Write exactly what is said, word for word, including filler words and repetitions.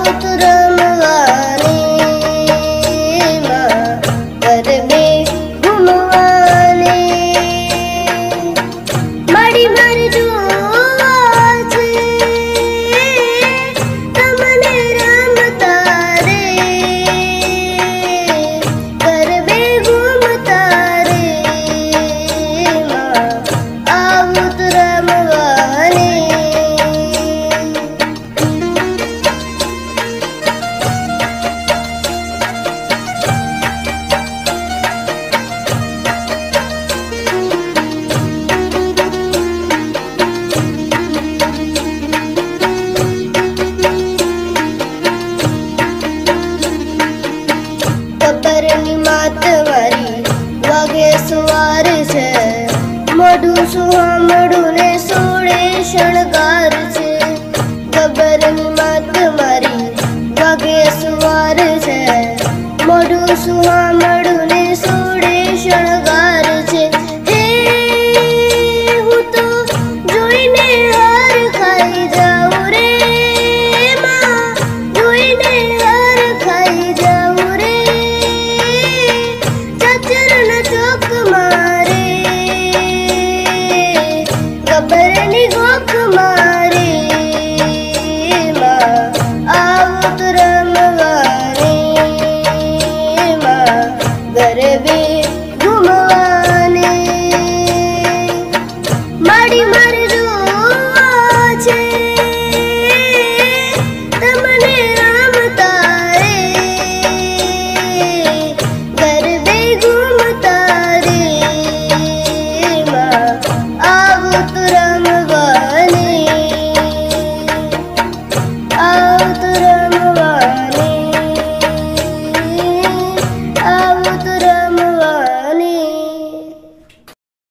आवत रमवानी माँ गरबे घुमवानी माड़ी मर जो छे तमने रमता रे गरबे घूमता रे माँ आवत रमवानी ગબ્બરની માત મારી વાગે સવાર છે મોઢું સુહામણું ને સોળે શણગાર છે ગબ્બરની માત મારી વાગે સવાર છે મોઢું સુહામણું